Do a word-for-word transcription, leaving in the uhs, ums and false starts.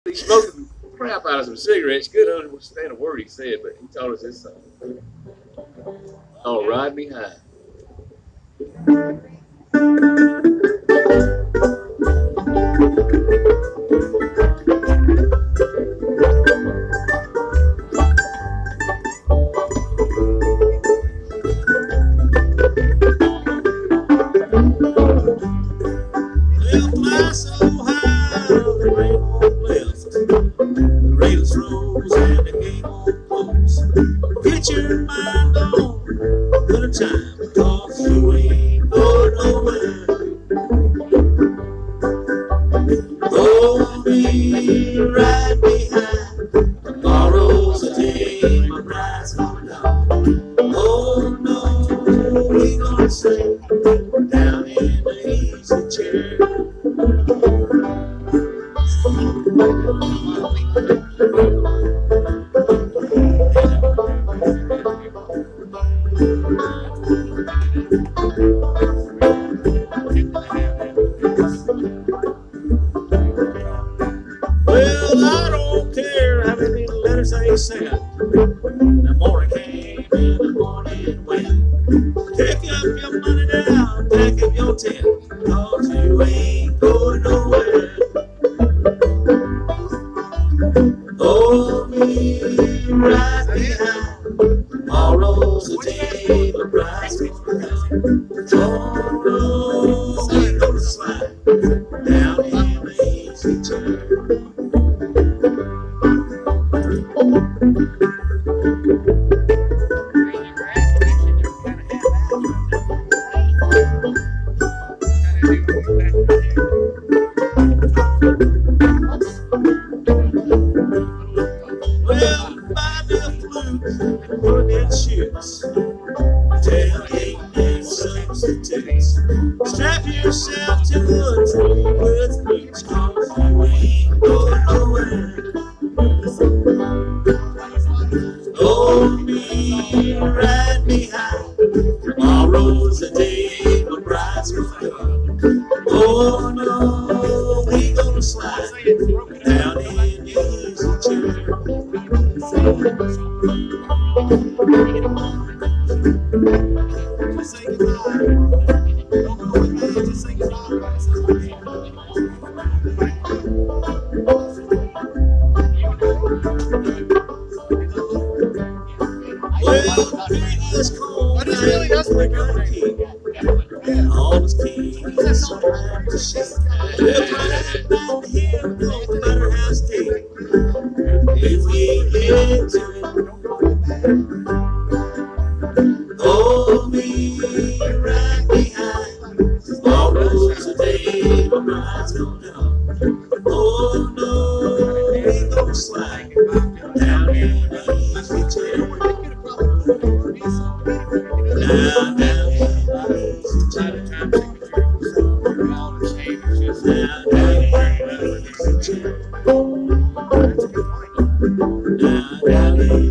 He smoked the crap out of some cigarettes. Good understand a word he said, but he taught us this song. Oh, Ride Me High. Get your mind on good time, cause you ain't going nowhere. Hold me right behind. Tomorrow's the day my bride's coming down. Oh no, we gonna stay down in the easy chair. Well, I don't care how many letters they sent. The morning came and the morning went. Pick up your money now, pack up your tent, cause you ain't going nowhere. Hold me right behind. Tomorrow's the day my bride's coming down. Tomorrow we gonna slide down in the easy chair. Well, buy me a flute and put in shoes. Tailgate and substitutes. Strap yourself to a tree with roots, cause you ain't going nowhere. Hold me right behind. Tomorrow's the day my bride's coming home. Oh no, we gonna slide down in the easy chair. Just say goodbye. Don't go with me, just say goodbye. Well, Pig is cold. But it's really us like a king. All his keys around the ship. We'll ride down the hill, no matter how steep. If we get to it, hold me right behind. Tomorrow's the day my bride's going down. Oh no, we gonna slide down in the easy chair. Down, down in the easy chair. Down, down in the easy chair. Down, down in